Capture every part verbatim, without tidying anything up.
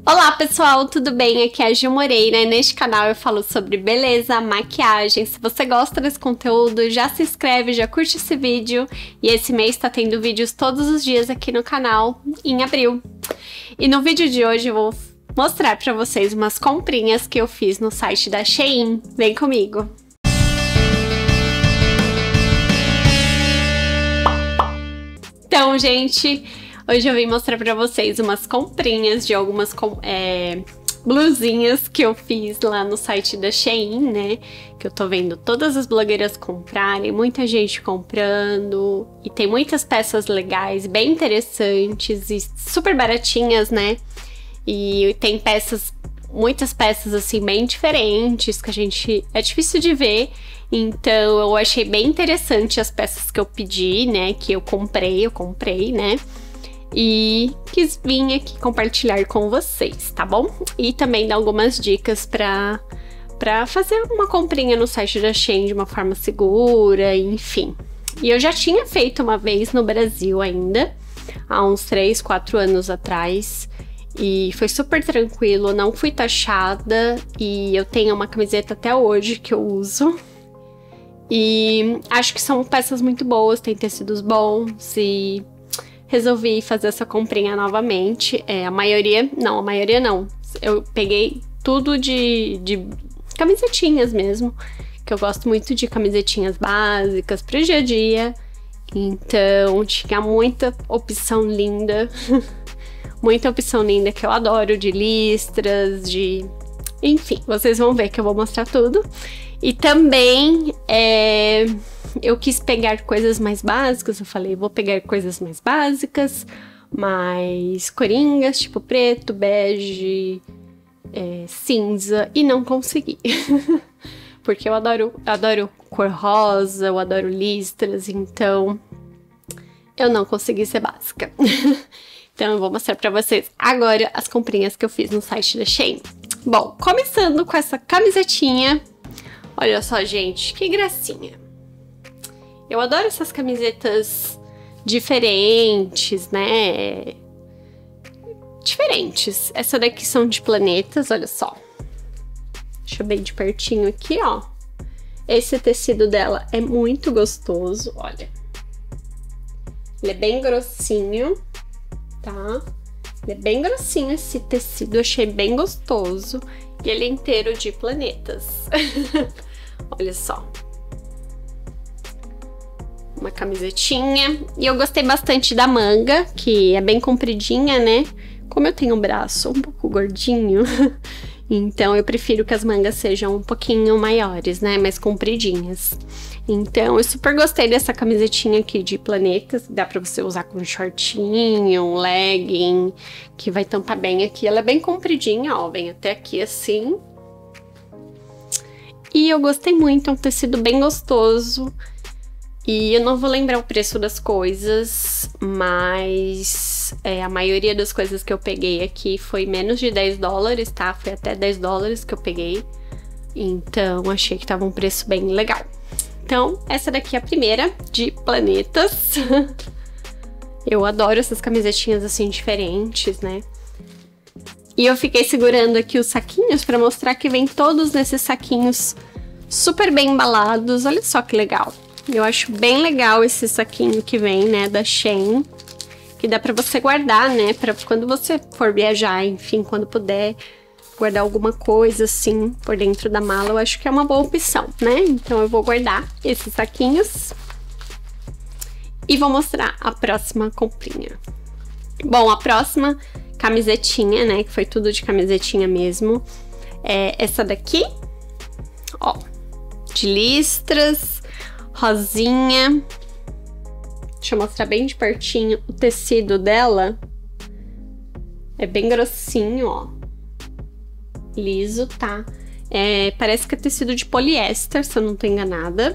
Olá pessoal, tudo bem? Aqui é a Gil Moreira e neste canal eu falo sobre beleza, maquiagem. Se você gosta desse conteúdo, já se inscreve, já curte esse vídeo. E esse mês tá tendo vídeos todos os dias aqui no canal, em abril. E no vídeo de hoje eu vou mostrar pra vocês umas comprinhas que eu fiz no site da Shein. Vem comigo! Então, gente, hoje eu vim mostrar pra vocês umas comprinhas de algumas é, blusinhas que eu fiz lá no site da Shein, né? Que eu tô vendo todas as blogueiras comprarem, muita gente comprando. E tem muitas peças legais, bem interessantes e super baratinhas, né? E tem peças, muitas peças assim bem diferentes que a gente... é difícil de ver. Então eu achei bem interessante as peças que eu pedi, né? Que eu comprei, eu comprei, né? E quis vir aqui compartilhar com vocês, tá bom? E também dar algumas dicas pra, pra fazer uma comprinha no site da Shein de uma forma segura, enfim. E eu já tinha feito uma vez no Brasil ainda, há uns três, quatro anos atrás. E foi super tranquilo, não fui taxada e eu tenho uma camiseta até hoje que eu uso. E acho que são peças muito boas, tem tecidos bons e resolvi fazer essa comprinha novamente. É, a maioria, não, a maioria não. Eu peguei tudo de, de camisetinhas mesmo, que eu gosto muito de camisetinhas básicas pro dia a dia. Então tinha muita opção linda, muita opção linda que eu adoro, de listras, de... enfim, vocês vão ver que eu vou mostrar tudo. E também é, eu quis pegar coisas mais básicas, eu falei, vou pegar coisas mais básicas, mais coringas, tipo preto, bege, é, cinza, e não consegui. Porque eu adoro, adoro cor rosa, eu adoro listras, então eu não consegui ser básica. Então eu vou mostrar pra vocês agora as comprinhas que eu fiz no site da Shein. Bom, começando com essa camisetinha. Olha só, gente, que gracinha. Eu adoro essas camisetas diferentes, né? Diferentes. Essa daqui são de planetas, olha só. Deixa eu bem de pertinho aqui, ó. Esse tecido dela é muito gostoso, olha. Ele é bem grossinho, tá? Ele é bem grossinho esse tecido, eu achei bem gostoso. E ele é inteiro de planetas. Olha só. Uma camisetinha. E eu gostei bastante da manga, que é bem compridinha, né? Como eu tenho um braço um pouco gordinho, então eu prefiro que as mangas sejam um pouquinho maiores, né? Mais compridinhas. Então eu super gostei dessa camisetinha aqui de planetas. Dá pra você usar com um shortinho, um legging, que vai tampar bem aqui. Ela é bem compridinha, ó, vem até aqui assim. E eu gostei muito, é um tecido bem gostoso. E eu não vou lembrar o preço das coisas, mas é, a maioria das coisas que eu peguei aqui foi menos de dez dólares, tá? Foi até dez dólares que eu peguei. Então achei que tava um preço bem legal. Então, essa daqui é a primeira, de planetas. Eu adoro essas camisetinhas assim, diferentes, né? E eu fiquei segurando aqui os saquinhos pra mostrar que vem todos nesses saquinhos super bem embalados. Olha só que legal. Eu acho bem legal esse saquinho que vem, né, da Shein. Que dá pra você guardar, né, pra quando você for viajar, enfim, quando puder guardar alguma coisa assim por dentro da mala, eu acho que é uma boa opção, né? Então eu vou guardar esses saquinhos e vou mostrar a próxima comprinha. Bom, a próxima camisetinha, né, que foi tudo de camisetinha mesmo, é essa daqui, ó, de listras, rosinha. Deixa eu mostrar bem de pertinho o tecido dela. É bem grossinho, ó. Liso, tá? É, parece que é tecido de poliéster, se eu não tô enganada.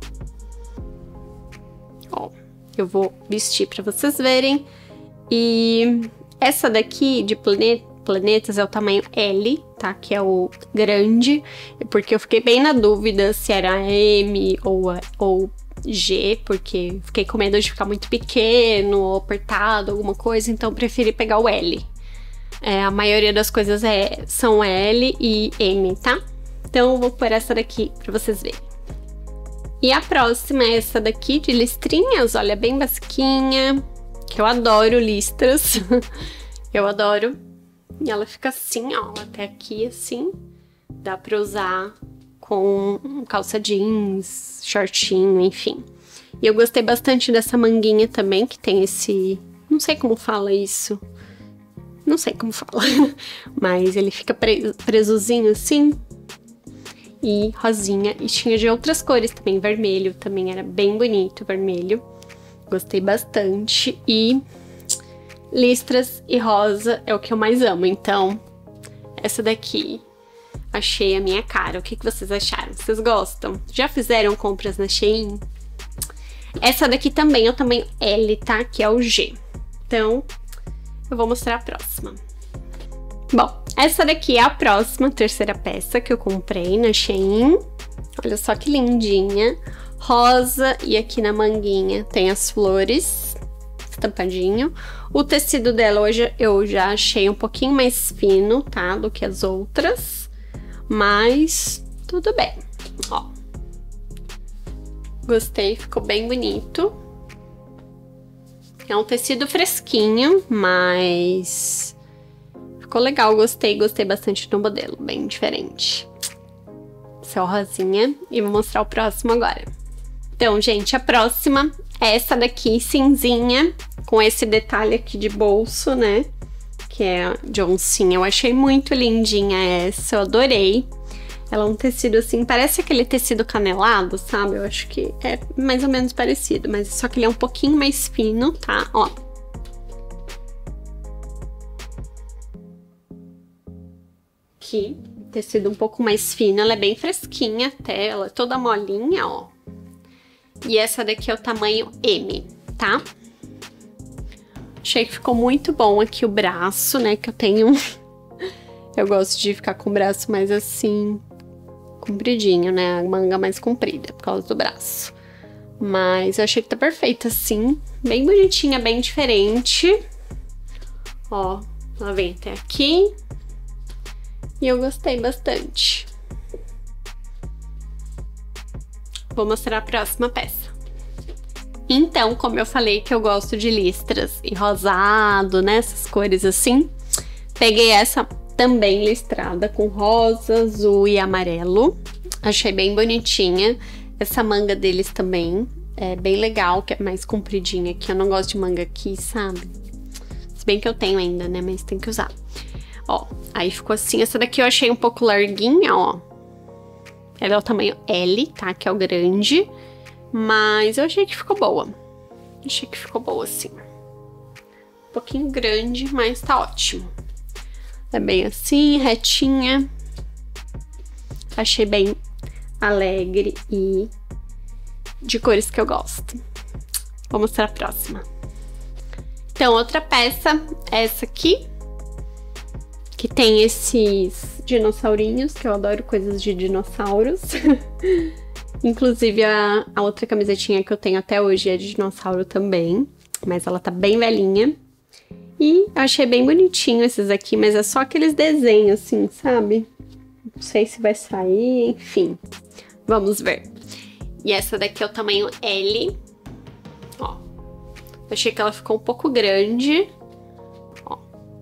Ó, eu vou vestir pra vocês verem. E essa daqui de plane- planetas é o tamanho L, tá? Que é o grande, porque eu fiquei bem na dúvida se era M ou, ou G, porque fiquei com medo de ficar muito pequeno ou apertado, alguma coisa, então preferi pegar o L. É, a maioria das coisas é, são L e M, tá? Então, eu vou pôr essa daqui pra vocês verem. E a próxima é essa daqui de listrinhas, olha, bem basiquinha, que eu adoro listras. Eu adoro. E ela fica assim, ó, até aqui, assim. Dá pra usar com calça jeans, shortinho, enfim. E eu gostei bastante dessa manguinha também, que tem esse... Não sei como fala isso. Não sei como fala. Mas ele fica pre presozinho assim. E rosinha. E tinha de outras cores também. Vermelho também era bem bonito, vermelho. Gostei bastante. E listras e rosa é o que eu mais amo. Então, essa daqui achei a minha cara. O que, que vocês acharam? Vocês gostam? Já fizeram compras na Shein? Essa daqui também é o tamanho L, tá? Que é o G. Então, eu vou mostrar a próxima. Bom, essa daqui é a próxima, terceira peça que eu comprei na Shein. Olha só que lindinha. Rosa e aqui na manguinha tem as flores, estampadinho. O tecido dela hoje eu já achei um pouquinho mais fino, tá? Do que as outras. Mas tudo bem, ó. Gostei, ficou bem bonito. É um tecido fresquinho, mas ficou legal, gostei, gostei bastante do modelo, bem diferente. Essa é o rosinha e vou mostrar o próximo agora. Então, gente, a próxima é essa daqui, cinzinha, com esse detalhe aqui de bolso, né? Que é de oncinha. Eu achei muito lindinha essa, eu adorei. Ela é um tecido assim, parece aquele tecido canelado, sabe? Eu acho que é mais ou menos parecido, mas só que ele é um pouquinho mais fino, tá? Ó. Aqui, tecido um pouco mais fino, ela é bem fresquinha até, ela é toda molinha, ó. E essa daqui é o tamanho M, tá? Achei que ficou muito bom aqui o braço, né? Que eu tenho... Eu gosto de ficar com o braço mais assim... compridinho, né? A manga mais comprida, por causa do braço. Mas eu achei que tá perfeito assim. Bem bonitinha, bem diferente. Ó, ela vem até aqui. E eu gostei bastante. Vou mostrar a próxima peça. Então, como eu falei que eu gosto de listras e rosado, né? Essas cores assim. Peguei essa... também listrada com rosa, azul e amarelo. Achei bem bonitinha. Essa manga deles também é bem legal, que é mais compridinha aqui. Eu não gosto de manga aqui, sabe? Se bem que eu tenho ainda, né? Mas tem que usar. Ó, aí ficou assim. Essa daqui eu achei um pouco larguinha, ó. Ela é o tamanho L, tá? Que é o grande. Mas eu achei que ficou boa. Achei que ficou boa, assim. Um pouquinho grande, mas tá ótimo. É bem assim, retinha. Achei bem alegre e de cores que eu gosto. Vou mostrar a próxima. Então, outra peça é essa aqui. Que tem esses dinossaurinhos, que eu adoro coisas de dinossauros. Inclusive, a, a outra camisetinha que eu tenho até hoje é de dinossauro também. Mas ela tá bem velhinha. E eu achei bem bonitinho esses aqui, mas é só aqueles desenhos assim, sabe? Não sei se vai sair, enfim. Vamos ver. E essa daqui é o tamanho L. Ó. Eu achei que ela ficou um pouco grande. Ó.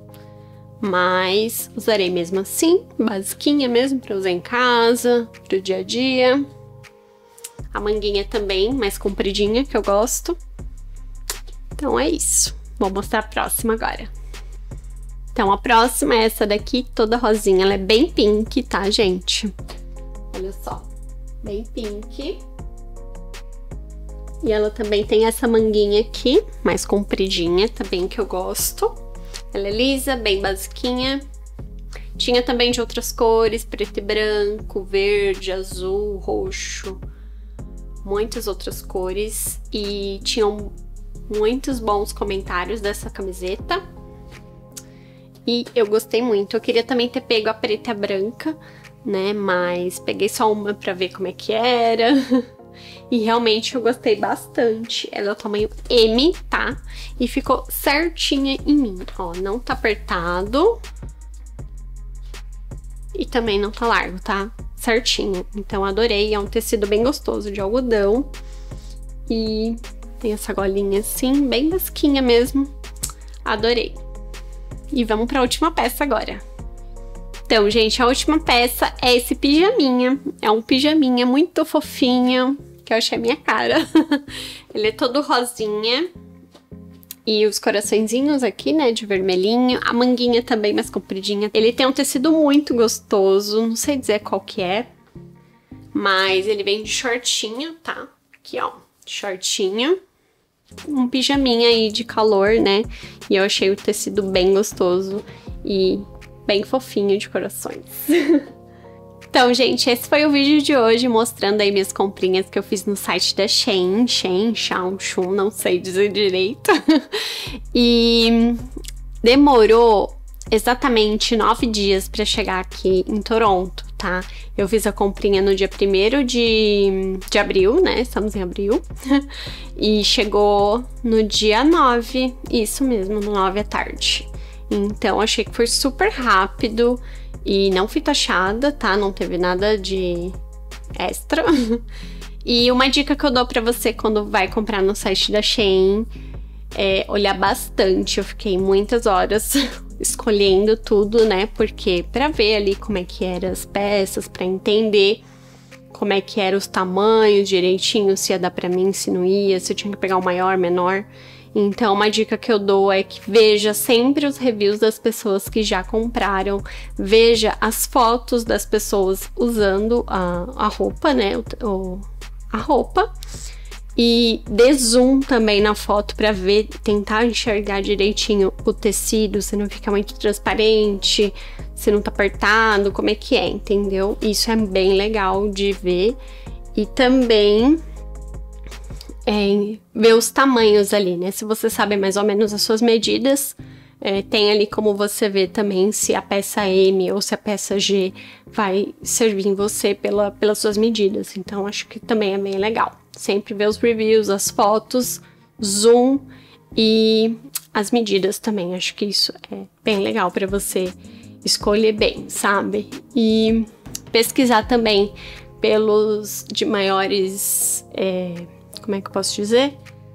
Mas usarei mesmo assim, basiquinha mesmo, pra usar em casa, pro dia a dia. A manguinha também, mais compridinha, que eu gosto. Então é isso. Vou mostrar a próxima agora. Então, a próxima é essa daqui, toda rosinha. Ela é bem pink, tá, gente? Olha só. Bem pink. E ela também tem essa manguinha aqui, mais compridinha, também, que eu gosto. Ela é lisa, bem basiquinha. Tinha também de outras cores, preto e branco, verde, azul, roxo. Muitas outras cores. E tinham... muitos bons comentários dessa camiseta. E eu gostei muito. Eu queria também ter pego a preta e a branca, né? Mas peguei só uma pra ver como é que era. E realmente eu gostei bastante. Ela é o tamanho M, tá? E ficou certinha em mim. Ó, não tá apertado. E também não tá largo, tá? Certinha. Então, adorei. É um tecido bem gostoso de algodão. E tem essa golinha assim, bem basquinha mesmo. Adorei. E vamos pra última peça agora. Então, gente, a última peça é esse pijaminha. É um pijaminha muito fofinho, que eu achei a minha cara. Ele é todo rosinha. E os coraçõezinhos aqui, né, de vermelhinho. A manguinha também mais compridinha. Ele tem um tecido muito gostoso, não sei dizer qual que é. Mas ele vem de shortinho, tá? Aqui, ó, shortinho. Um pijaminha aí de calor, né? E eu achei o tecido bem gostoso e bem fofinho de corações. Então, gente, esse foi o vídeo de hoje mostrando aí minhas comprinhas que eu fiz no site da Shein, Shein, Shaun, Shun, não sei dizer direito. E demorou exatamente nove dias pra chegar aqui em Toronto, tá? Eu fiz a comprinha no dia primeiro de, de abril, né? Estamos em abril. E chegou no dia nove, isso mesmo, no nove à tarde. Então, achei que foi super rápido. E não fui taxada, tá? Não teve nada de extra. E uma dica que eu dou pra você quando vai comprar no site da Shein é olhar bastante. Eu fiquei muitas horas escolhendo tudo, né? Porque pra ver ali como é que eram as peças, pra entender como é que eram os tamanhos direitinho, se ia dar pra mim, se não ia, se eu tinha que pegar o maior, menor. Então, uma dica que eu dou é que veja sempre os reviews das pessoas que já compraram, veja as fotos das pessoas usando a, a roupa, né, o, o, a roupa, e dê zoom também na foto para ver, tentar enxergar direitinho o tecido, se não fica muito transparente, se não tá apertado, como é que é, entendeu? Isso é bem legal de ver. E também É, ver os tamanhos ali, né? Se você sabe mais ou menos as suas medidas, é, tem ali como você ver também se a peça M ou se a peça G vai servir em você pela, pelas suas medidas. Então, acho que também é bem legal. Sempre ver os reviews, as fotos, zoom e as medidas também. Acho que isso é bem legal para você escolher bem, sabe? E pesquisar também pelos de maiores... É, como é que eu posso dizer?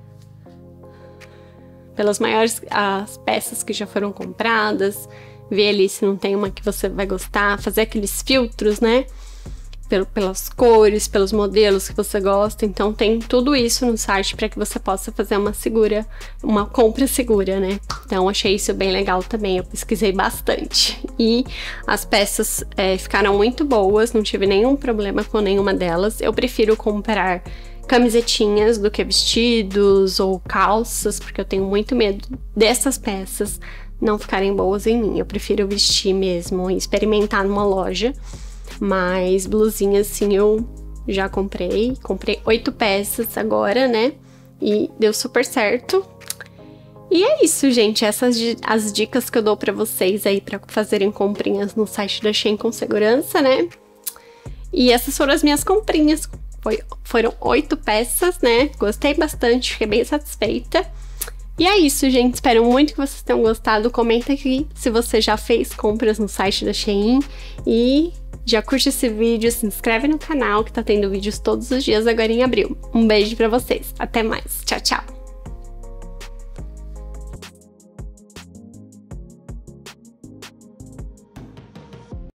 Pelas maiores as peças que já foram compradas, ver ali se não tem uma que você vai gostar, fazer aqueles filtros, né? Pel, pelas cores, pelos modelos que você gosta. Então tem tudo isso no site para que você possa fazer uma segura, uma compra segura, né? Então achei isso bem legal também, eu pesquisei bastante. E as peças é, ficaram muito boas, não tive nenhum problema com nenhuma delas. Eu prefiro comprar camisetinhas do que vestidos ou calças, porque eu tenho muito medo dessas peças não ficarem boas em mim. Eu prefiro vestir mesmo e experimentar numa loja, mas blusinhas sim eu já comprei. Comprei oito peças agora, né? E deu super certo. E é isso, gente. Essas as dicas que eu dou pra vocês aí pra fazerem comprinhas no site da Shein com segurança, né? E essas foram as minhas comprinhas. Foi, foram oito peças, né? Gostei bastante, fiquei bem satisfeita. E é isso, gente. Espero muito que vocês tenham gostado. Comenta aqui se você já fez compras no site da Shein. E já curte esse vídeo, se inscreve no canal que tá tendo vídeos todos os dias agora em abril. Um beijo pra vocês. Até mais. Tchau, tchau.